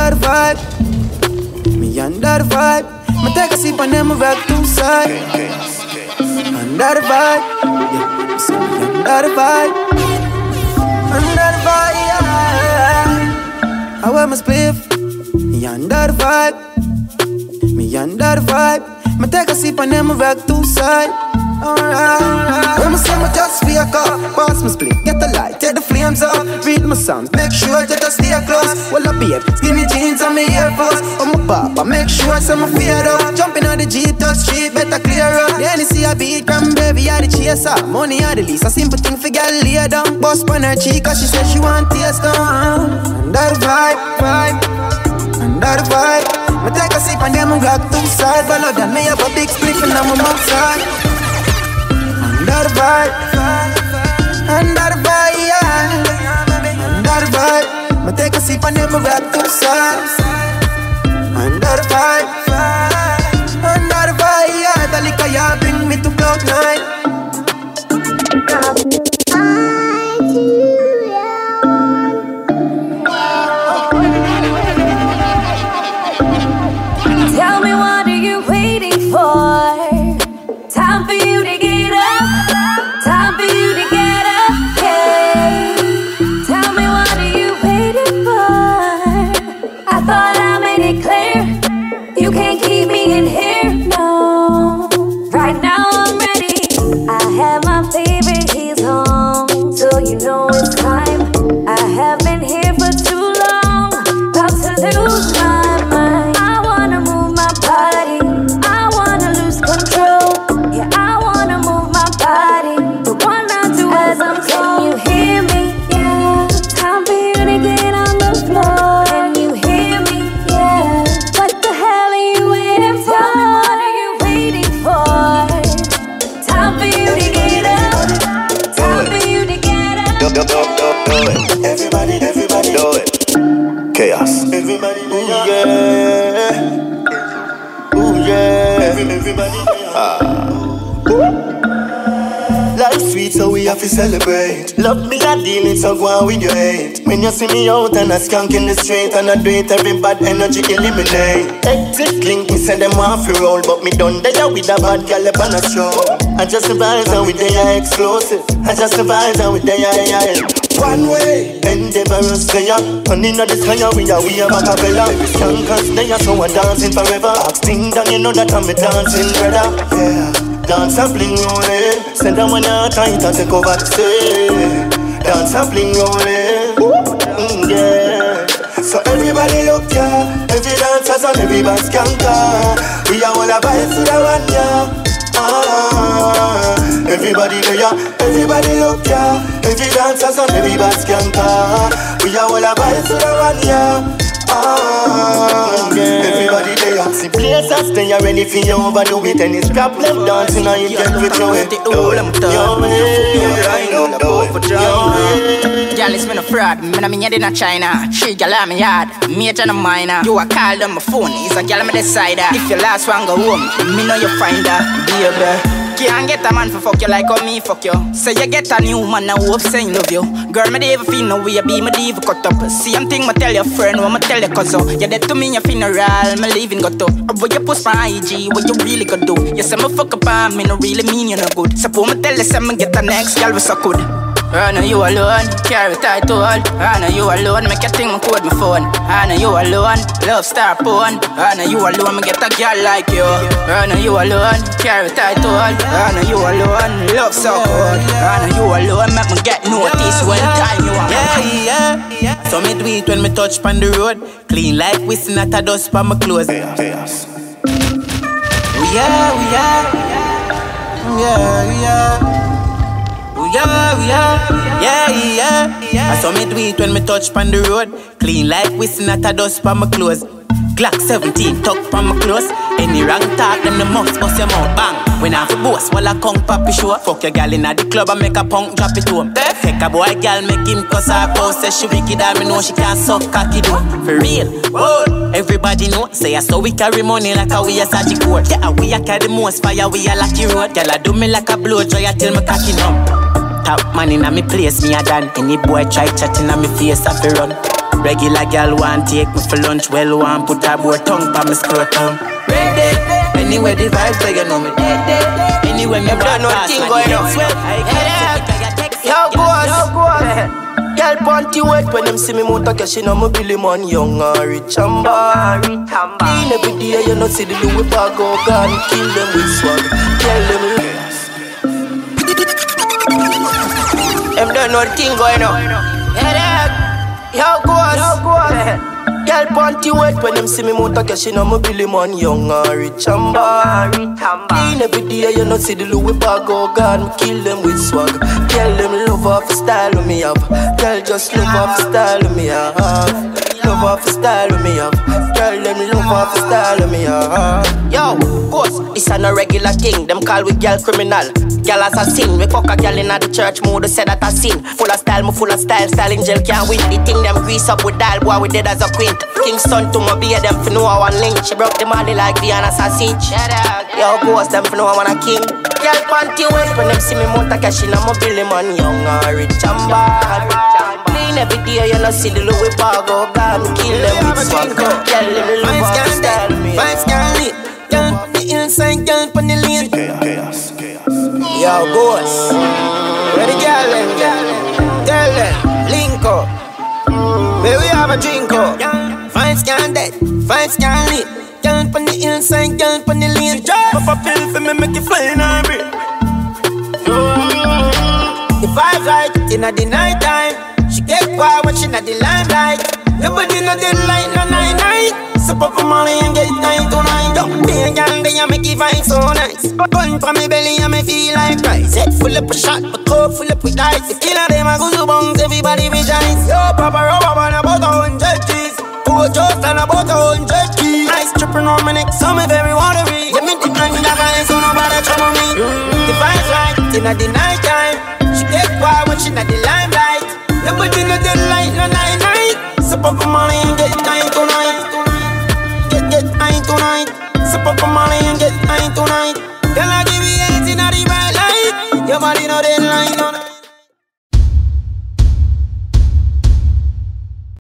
under the vibe. Me under the vibe. Me take a sip and then me rock to side. Under the vibe. Yeah, so me under the vibe. Under the vibe, yeah. I wear my spliff. Me under the vibe. Me under the vibe. Me take a sip and then me rock to side. Alright. When me say me just wake up, pass my split, get the light, take the flames up. Read my songs, make sure that I stay close. Well up here, skinny jeans and me Air Force. On my papa, make sure some my fear up. Jumping on the Jeep, touch street, better clear up. The NC I beat, cranberry are the chaser. Money are the least, a simple thing for girl lay down. Bust on her cheek, cause she said she want taste down. Under the vibe, under the vibe. Me take a sip and then me rock to side. But now that me have a big spliff and I'm on my side. Under the vibe, under the vibe, yeah. Under the vibe, me take a sip and then me rock to side. Under the vibe, under the vibe, yeah. The liquor, yeah, bring me to cloud nine. Tell me what are you waiting for? Time for you to get up. Time for you to get up, yeah. Tell me what are you waiting for? I thought I made it clear. You can't keep me in here, no. Right now I'm ready. I have my favorite, he's home. So you know it's time. I have been here for too long. About to lose my mind. I wanna move my body. I wanna lose control. Yeah, I wanna move my body. The one I do as I'm told. Can you hear me? Yeah. Time for you to get on the floor. Can you hear me? Yeah. What the hell are you waiting for? Tell me what are you waiting for? Time for you to get up. Time for you to get up. Do it. Everybody do it. Chaos. Everybody do it. Yeah. Ooh yeah. Everybody. Life sweet, so we have to celebrate. Love me a deal, it's so go on with your hate. When you see me out and I skunk in the street, and I do it, every bad energy eliminate. Exit link, me say them want to roll, but me done there with a bad girl up on a show. I just advise and with they are explosive. I just advise and with they are one way, endeavorous player. And in the sky we are Macabella. Baby skankers, they are so we're dancing forever. Ask thing down, you know that I'm a dancing brother. Yeah. Dance and bling rolling. Send them when you're tight and take over the stage. Dance and bling rolling. Yeah. So everybody look ya. Every dancers and every band skanker. We are all about it to the one ya. Everybody there, everybody look ya. Every dancers and every band skanker. We are all about it to the one ya. Everybody there. See places they are ready for you overdo it. And it's problem dancing and you get with your head. Girl, it's me no fraud, me no mean you in China. Three girl on me yard, major no minor. You a call on my phone, it's a girl me decider. If your last one go home, me know you find her, baby. Can't get a man for fuck you like how me fuck you. Say you get a new man now hope say love you. Girl, me never feel no way, be me diva cut up. Same thing me tell your friend, what me tell your cousin. You dead to me in your funeral, me leaving got to. Or what you post my IG, what you really got do. You say me fuck up on me, no really mean you no good. Suppose me tell you say me get the next girl we so good. I know you alone, carry tight to hold. I know you alone, make you think me code my phone. I know you alone, love star porn. I know you alone, me get a girl like you. I know you alone, carry tight to hold. I know you alone, love so cold. I know you alone, make me get notice when time you are. Yeah. So me do it when me touch pan the road. Clean like whistling at a dust pan my clothes. Chaos. We are. I saw me do it when me touch pan the road. Clean like whistling at a dust pan my clothes. Glock 17 tuck pan my clothes. Any wrong talk them the mouth bust your mouth bang. When I have a boss while I come papi show. Fuck your gal inna the club and make a punk drop it home. Take a boy gal make him cuss her pose. Say she wicked and me know she can't suck cocky do. For real, whoa. Everybody know. Say I saw we carry money like a we a Saji court. Yeah, we a carry the most fire we a lucky road. Gal a do me like a blow dry till me cocky numb. Top man inna me place me a done. Any boy try chatting on me face I fi run. Regular gal want take me for lunch. Well, want put a boy tongue pa me scrotum. Ready. Anyway, the vibes like you know me. Anyway, me blood pass and Yo, boss. Girl panty wet when them see me mount a cash in a mobile man. Young and rich and bad. Clean every day, you know see the Louis bag go gone. Kill them with swag. Tell them them don't know the thing going on. Yo, boss. Girl panty wet when them see me mount a cash in a mobile man. Young and rich and bad. Clean every day, you know see the Louis bag go gone. Kill them with swag. Tell them love off the style with me up. Girl just love off the style with me up. Love off the style with me up. Girl them love off the style with me up. Yo, boss, this a no regular thing. Them call we girl criminal. Girl assassin, we fuck a girl in the church mood, say that I sin. Full of style, me full of style, style in jail can't win. The thing them grease up with dial, boy we dead as a quint. Kingston to my beer, them for know I want link. She broke the money like Diana Sausage. Yo, boss, them for know I want a king. Girl panty wet when them see me mount a cash in a mobile man. Young and rich and bad. Clean every day, you know see the Louis bag go gone. Kill them with swag. Girl, them love off the style me. Vibes can't lit. Girl, the inside, girl, pon the lane. Chaos. Yo, boss. Where the girl them, girl them, link up. Where we have a drink up. Vibes can't dead, vibes can't lit. Girl pon the inside, girl pon the lane. Pop a pill for me, make it fly in a break. The vibes right in the night time. She get quiet when she not the limelight. Nobody know the light, no night. Sip up for money and get night tonight. Don't be a girl, then you make it vibe so nice. Gun from me belly and me feel like rice. Head full up a shot, but cup full up with ice. The killer them a go bounce, everybody rejoice. Yo, Papa Rubber and about 100 G's. Poor just and about 100 keys. Ice dripping on my neck, so me very watery. Yeah, me the drink that vibes, so nobody trouble me. The vibes right in the night time. She get quiet when she not the limelight. Nobody know the light, no night. Sip up for money and get night tonight. Get high tonight. Sip up for money and get high tonight. Girl, I give you hands in the bright light. Your body know the